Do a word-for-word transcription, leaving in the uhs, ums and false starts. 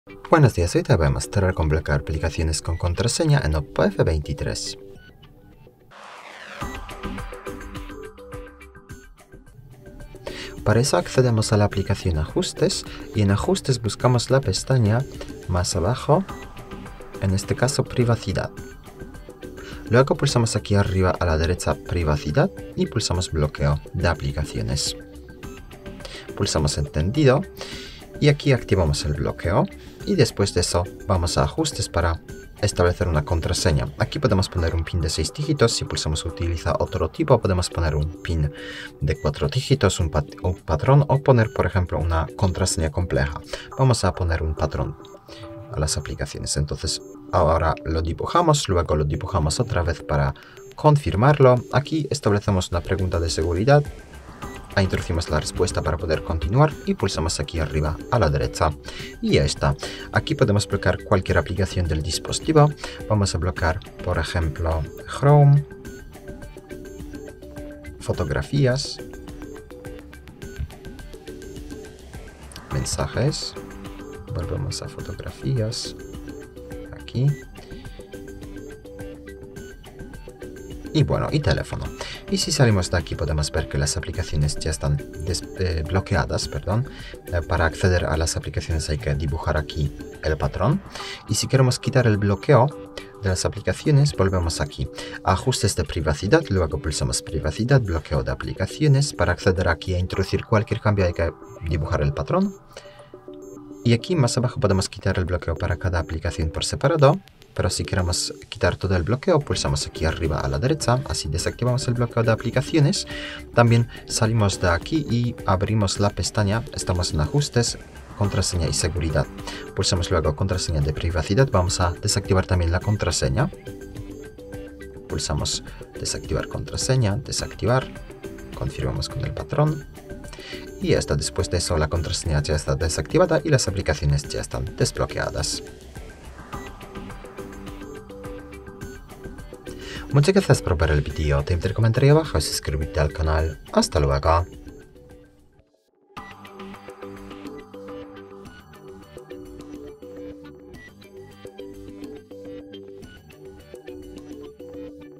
Buenos días, hoy te voy a mostrar cómo bloquear aplicaciones con contraseña en Oppo F veintitrés. Para eso accedemos a la aplicación Ajustes y en Ajustes buscamos la pestaña más abajo, en este caso Privacidad. Luego pulsamos aquí arriba a la derecha Privacidad y pulsamos Bloqueo de aplicaciones. Pulsamos Entendido y aquí activamos el bloqueo y después de eso vamos a Ajustes para establecer una contraseña. Aquí podemos poner un PIN de seis dígitos. Si pulsamos Utiliza otro tipo, podemos poner un PIN de cuatro dígitos, un, pat un patrón o poner, por ejemplo, una contraseña compleja. Vamos a poner un patrón a las aplicaciones. Entonces ahora lo dibujamos, luego lo dibujamos otra vez para confirmarlo. Aquí establecemos una pregunta de seguridad. Ahí introducimos la respuesta para poder continuar y pulsamos aquí arriba a la derecha y ya está. Aquí podemos bloquear cualquier aplicación del dispositivo. Vamos a bloquear, por ejemplo, Chrome, fotografías, mensajes, volvemos a fotografías, aquí, y bueno, y teléfono. Y si salimos de aquí podemos ver que las aplicaciones ya están eh, bloqueadas, perdón. Eh, para acceder a las aplicaciones hay que dibujar aquí el patrón. Y si queremos quitar el bloqueo de las aplicaciones, volvemos aquí a Ajustes de privacidad, luego pulsamos Privacidad, Bloqueo de aplicaciones. Para acceder aquí a introducir cualquier cambio hay que dibujar el patrón. Y aquí más abajo podemos quitar el bloqueo para cada aplicación por separado. Pero si queremos quitar todo el bloqueo, pulsamos aquí arriba a la derecha, así desactivamos el bloqueo de aplicaciones. También salimos de aquí y abrimos la pestaña, estamos en Ajustes, Contraseña y Seguridad. Pulsamos luego Contraseña de privacidad, vamos a desactivar también la contraseña. Pulsamos Desactivar contraseña, desactivar, confirmamos con el patrón. Y ya está, después de eso la contraseña ya está desactivada y las aplicaciones ya están desbloqueadas. Muchas gracias por ver el vídeo, te invito a comentar ahí abajo y suscribirte al canal. Hasta luego.